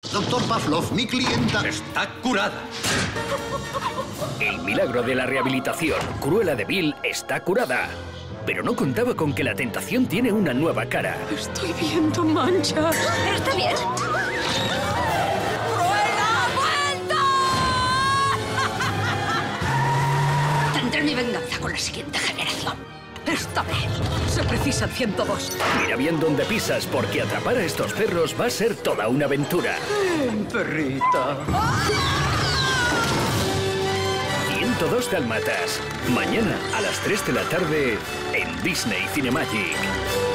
Doctor Pavlov, mi clienta está curada. El milagro de la rehabilitación. Cruella de Vil está curada. Pero no contaba con que la tentación tiene una nueva cara. Estoy viendo manchas. ¿Está bien? ¡Cruella ha vuelto! Tendré mi venganza con la siguiente generación. Esta vez se precisan 102. Mira bien dónde pisas, porque atrapar a estos perros va a ser toda una aventura. Perrita. 102 Dálmatas. Mañana a las 3 de la tarde en Disney Cinemagic.